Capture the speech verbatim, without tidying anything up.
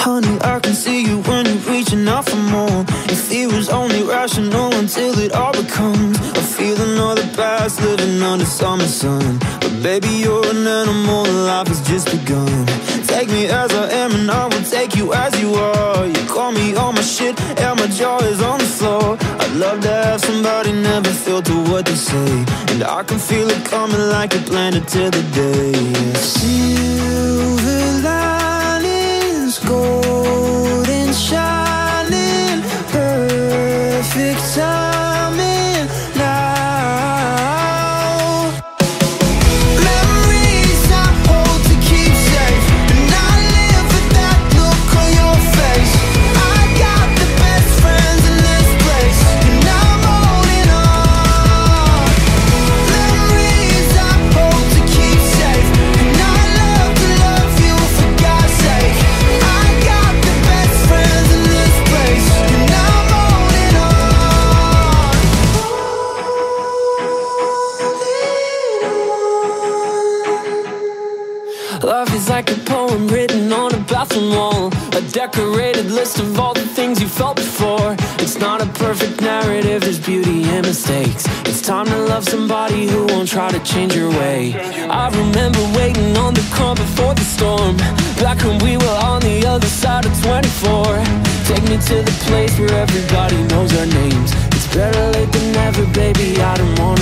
Honey, I can see you when you're reaching out for more. Your fear was only rational until it all becomes a feeling of the past living under summer sun. But baby, you're an animal, life has just begun. Take me as I am and I will take you as you are. You call me on my shit and my jaw is on the floor. I'd love to have somebody never filter what they say, and I can feel it coming like you planned it till the day. Silver linings, gold and shining, perfect timing now. Memories I hold to keep safe, and I live with that look on your face. I got the best friends in this place, and I'm holding on. Memories I hold to keep safe, and I love to love you for God's sake. I got the best friends in this place, and I'm holding on. Life is like a poem written on a bathroom wall, a decorated list of all the things you felt before. It's not a perfect narrative, there's beauty and mistakes. It's time to love somebody who won't try to change your way. I remember waiting on the calm before the storm, back when we were on the other side of twenty-four. Take me to the place where everybody knows our names. It's better late than never, baby, I don't wanna